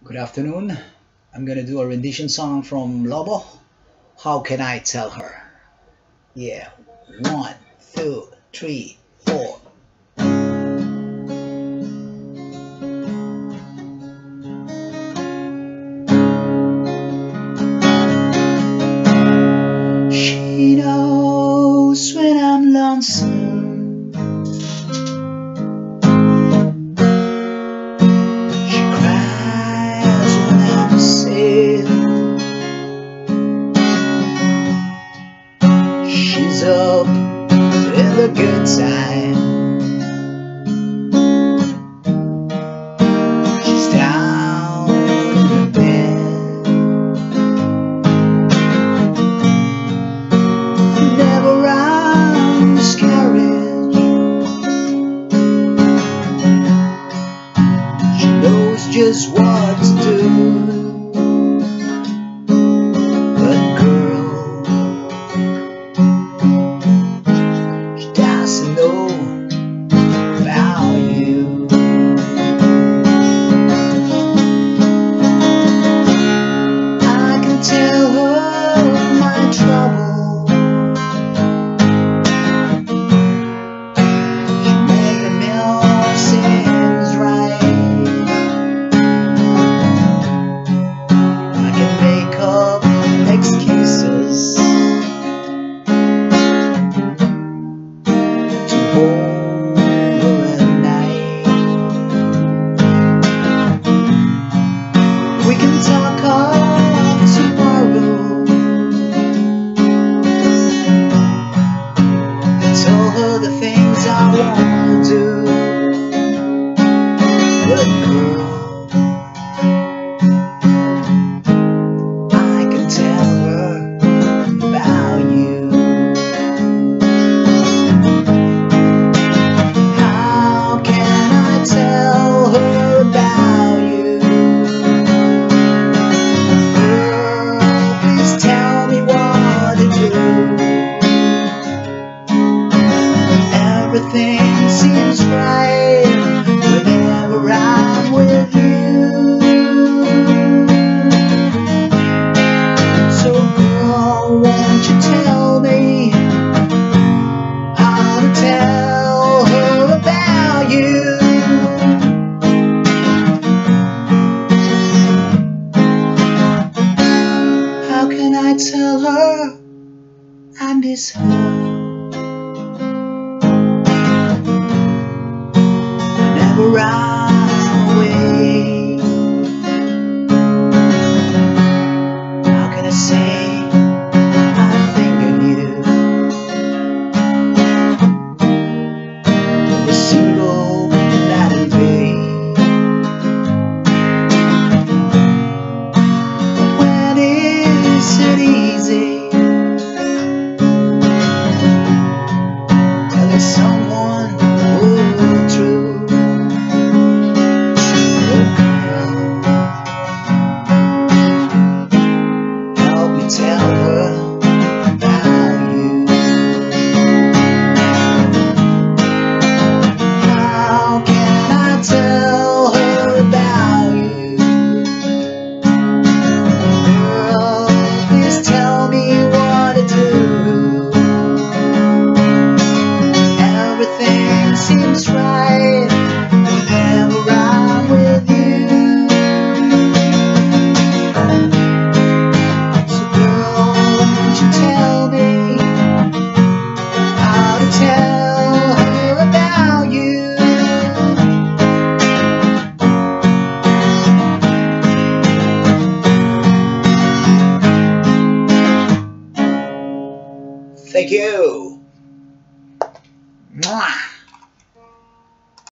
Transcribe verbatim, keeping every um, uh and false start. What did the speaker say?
Good afternoon. I'm gonna do a rendition song from Lobo. How can I tell her? Yeah, one, two, three, four. She knows when I'm lonesome. She's up in the good time. She's down in the bed. Never runs carriage. She knows just what to do. Doesn't know about you. I can tell her my trouble. She made a million seems right. I can make up excuses. We can talk of tomorrow. Tell her the things I want to do. But girl, I can tell her about you. How can I tell her about you? Everything seems right whenever I'm with you. So girl, won't you tell me how to tell her about you? How can I tell her I miss her? Run away. How can I say I think of you? A single night and day. When is it easy telling someone who true? Tell her about you. How can I tell her about you? Girl, please tell me what to do. Everything seems right whenever I'm with you. Thank you. Mwah.